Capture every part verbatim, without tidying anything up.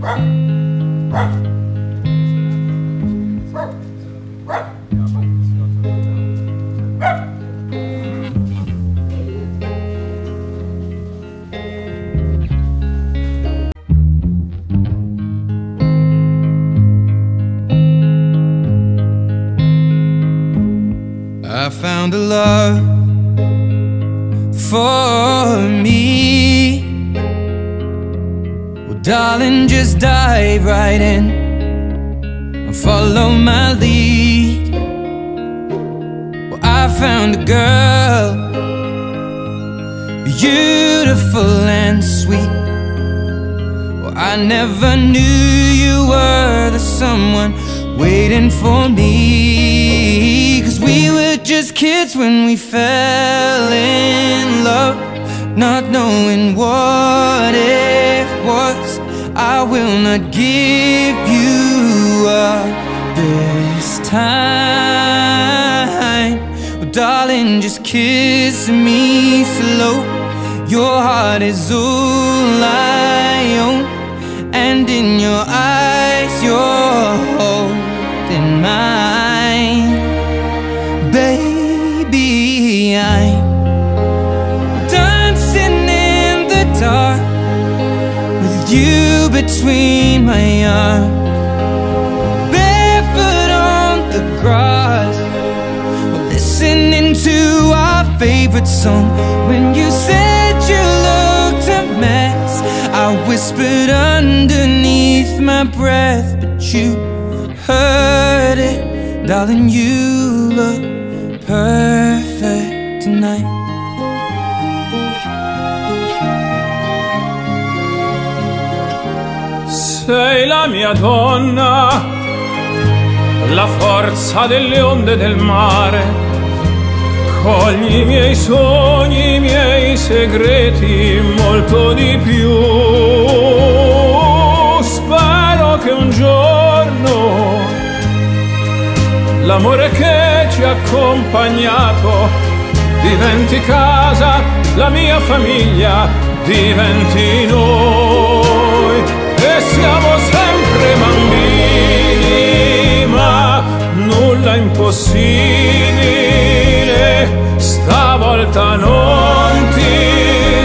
I found a love for me. Well, darling, just dive right in and follow my lead. Well, I found a girl, beautiful and sweet. Well, I never knew you were the someone waiting for me. 'Cause we were just kids when we fell in love, not knowing what it was. I will not give you up this time. Well, darling, just kiss me slow. Your heart is all I own, and in your eyes you're holding mine. Baby, I'm dancing in the dark with you between my arms, barefoot on the grass, listening to our favorite song. When you said you looked a mess, I whispered underneath my breath, but you heard it. Darling, you look perfect tonight. Sei la mia donna, la forza delle onde del mare. Cogli i miei sogni, i miei segreti, molto di più. Spero che un giorno l'amore che ci ha accompagnato diventi casa, la mia famiglia diventi noi. E siamo sempre bambini, ma nulla impossibile. Stavolta non ti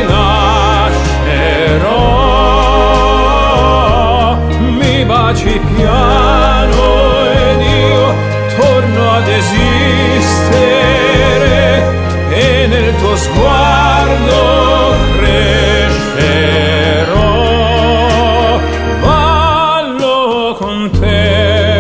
lascerò. Mi baci piano ed io torno ad esistere, e nel tuo sguardo crescerò. Ballo con te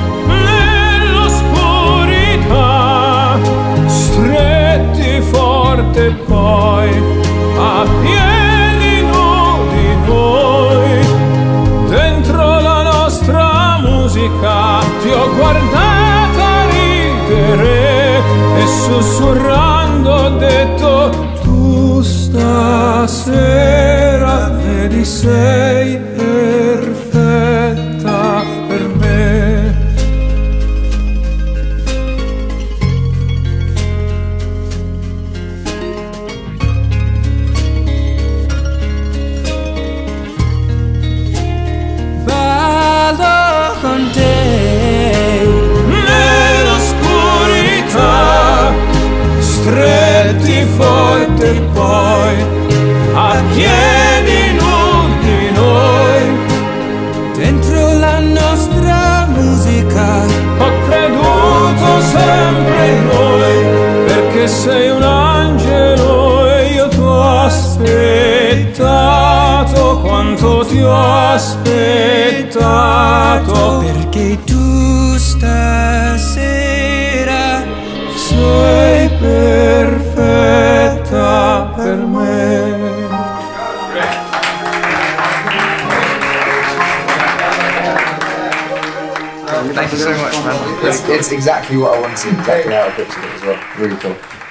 nell'oscurità, stretti forte poi a piedi nudi noi. Dentro la nostra musica ti ho guardata ridere e sussurrando ho detto: tu stasera vedi sei perfetta per me. Ballo con te stretti forte poi a piedi nudi noi. dentro la nostra musica Ho creduto sempre in noi, perché sei un angelo e io ti ho aspettato quanto ti ho aspettato. perché tu stasera Sei perfetta per me. Thank you so much, man. It's, it's exactly what I wanted, exactly how I pictured it as well. Really cool.